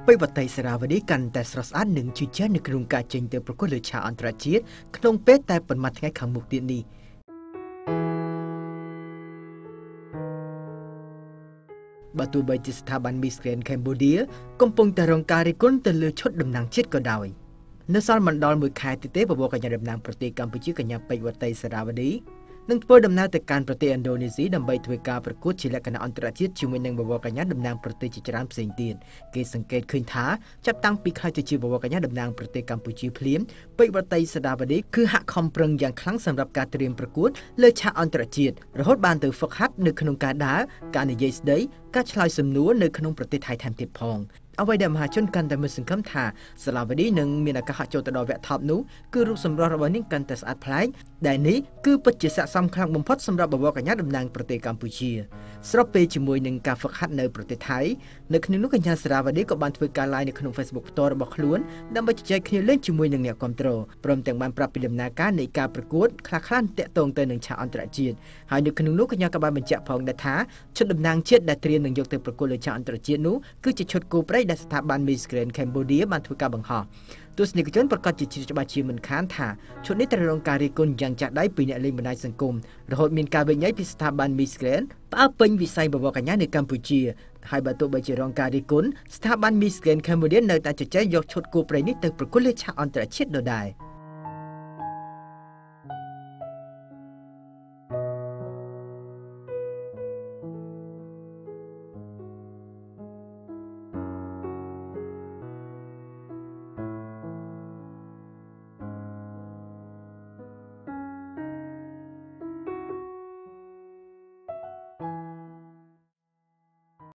បិវត្តៃសារាវឌីកាន់តែស្រស់ស្អាតនិងជឿជាក់នៅក្នុងការចេញទៅប្រកួតលើឆាកអន្តរជាតិក្នុងពេលតែប៉ុន្មានថ្ងៃខាងមុខទៀតនេះបើទោះបីជាស្ថាប័ន Miss Grand Cambodia កំពុងតែរងការរិះគន់ទៅលើឈុតតំណាងជាតិក៏ដោយនៅសល់មិនដល់មួយខែទៀតទេបបកញ្ញាតំណាងប្រទេសកម្ពុជាកញ្ញាពេជ្រវត្តៃសារាវឌីនឹងធ្វើដំណើរទៅកាន់ប្រទេសឥណ្ឌូនេស៊ីដើម្បីធ្វើការប្រកួតជាលក្ខណៈអន្តរជាតិជាមួយនឹងបបកញ្ញាតំណាងប្រទេសជាច្រើនផ្សេងទៀតគេសង្កេតឃើញថាចាប់តាំងពីខែទៅជាបបកញ្ញាតំណាងប្រទេសកម្ពុជាភ្លាមពេជ្រវត្តៃសារាវឌីគឺហាក់ខំប្រឹងយ៉ាងខ្លាំងសម្រាប់ការត្រៀមប្រកួតលើឆាកអន្តរជាតិរហូតបានទៅហ្វឹកហាត់នៅក្នុងការដើរការនិយាយស្ដីការឆ្លើយសំណួរនៅក្នុងប្រទេសថៃថែមទៀតផងអ្វីដែលមហាជនកាន់តែមើលសង្ឃឹមថាសាឡាវឌីនឹងមានឱកាសចូលទៅដល់វគ្គថប់នោះគឺរូបសម្រស់របស់នាងកាន់តែស្អាតប្លែកដែលនេះគឺពិតជាស័ក្តិសមខ្លាំងបំផុតសម្រាប់បវរកញ្ញាតំណាងប្រទេសកម្ពុជាស្របពេលជាមួយនឹងការហ្វឹកហាត់នៅប្រទេសថៃនៅក្នុងនោះកញ្ញាសាឡាវឌីក៏បានធ្វើការ live នៅក្នុង Facebook ផ្ទាល់របស់ខ្លួនដើម្បីជជែកគ្នាលេងជាមួយនឹងអ្នកគាំទ្រព្រមទាំងបានប្រាប់ពីដំណើរការនៃការប្រកួតខ្លះៗតាក់ទងទៅនឹងឆាកអន្តរជាតិហើយនៅក្នុងនោះកញ្ញាក៏បានបញ្ជាក់ផងដែរថាឈុតតំណាងជាតិដែលត្រៀមនឹងយកទៅប្រកួតលើឆាកអន្តរជាតិនោះគឺជាឈុតគោព្រៃដែលស្ថាប័ន Miss Grand Cambodia បានធ្វើការបង្ហោះទស្សនិកជនប្រកាសជាច្បាស់ជាមិនខានថាឈុតនេះត្រូវរងការរិះគន់យ៉ាងចាស់ដៃពីអ្នកលេងបណ្ដាញសង្គមរហូតមានការវិនិច្ឆ័យពីស្ថាប័ន Miss Grand ផ្អើលពេញវិស័យបវរកញ្ញានៅកម្ពុជាហើយបើទោះបីជារងការរិះគន់ស្ថាប័ន Miss Grand Cambodia នៅតែជជែកយកឈុតគោព្រៃនេះទៅប្រកួតលើឆាកអន្តរជាតិដដែល